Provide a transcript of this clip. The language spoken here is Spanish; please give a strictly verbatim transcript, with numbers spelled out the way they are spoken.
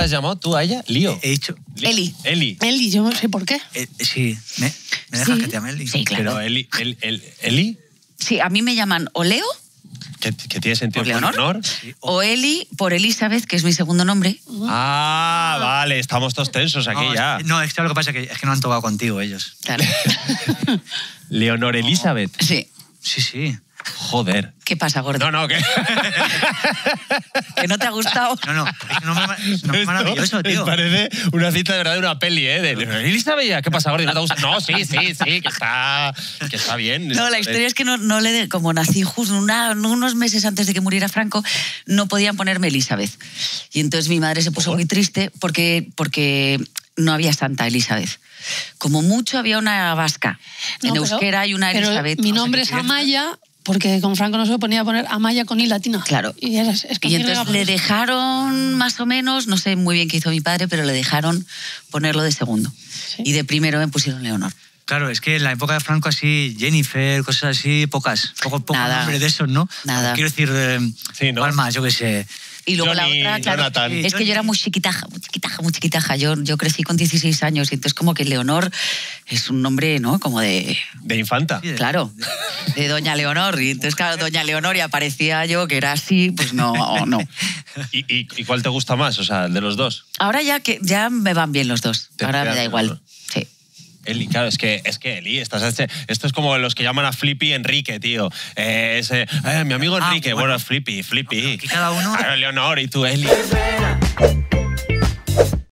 la has llamado tú a ella? Lío. He dicho... Eli. Eli. Eli, yo no sé por qué. Eh, sí, ¿me, me dejas Sí. que te llame Eli? Sí, claro. Pero Eli, el, el, Eli, Sí, a mí me llaman o Leo que, que tiene sentido por Leonor, Leonor. Sí, o Eli por Elizabeth, que es mi segundo nombre. Ah, vale, estamos todos tensos aquí no, ya. es que- no, es que lo que pasa es que, es que no han tocado contigo ellos. Claro. Leonor Elizabeth. Sí. Sí, sí. Joder. ¿Qué pasa, gordo? No, no, que... ¿Que no te ha gustado? No, no, es que no me, no, es maravilloso, tío. Me parece una cita de verdad de una peli, ¿eh? De Leonor Elizabeth, ¿qué pasa, gordo? ¿No te gusta? No, sí, sí, sí, que está, que está bien. No, la historia es que no, no le... de- Como nací justo una- unos meses antes de que muriera Franco, no podían ponerme Elizabeth. Y entonces mi madre se puso ¿Por? muy triste porque, porque no había Santa Elizabeth. Como mucho había una vasca. En No, pero- euskera hay una pero Elizabeth. mi no sé nombre qué es quiere decir. Amaya, porque con Franco no se ponía a poner Amaya con I latina. Claro. Y, era, es que Y mi entonces regla- le dejaron, más o menos, no sé muy bien qué hizo mi padre, pero le dejaron ponerlo de segundo. Sí. Y de primero me pusieron Leonor. Claro, es que en la época de Franco así, Jennifer, cosas así, pocas. Poco, poco Nada. nombre de esos, ¿no? Nada. Quiero decir, eh, Sí, ¿no? ¿cuál más? Yo qué sé. Y luego Johnny, la otra, claro, Jonathan. es que yo era muy chiquitaja, muy chiquitaja, muy chiquitaja. Yo, yo crecí con dieciséis años y entonces como que Leonor es un nombre, ¿no? Como de... De infanta. Sí, de- Claro, de Doña Leonor. Y entonces, claro, Doña Leonor y aparecía yo, que era así, pues no, no. ¿Y, y, y cuál te gusta más? O sea, el de los dos. Ahora ya que ya me van bien los dos. Te Ahora me quedas da con igual. uno. Sí. Eli, claro, es que, es que Eli, estás este- esto es como los que llaman a Flippy Enrique, tío. Eh, ese, eh, mi amigo Ah, Enrique, bueno. bueno, Flippy, Flippy. Aquí cada uno- Claro, Leonor y tú, Eli.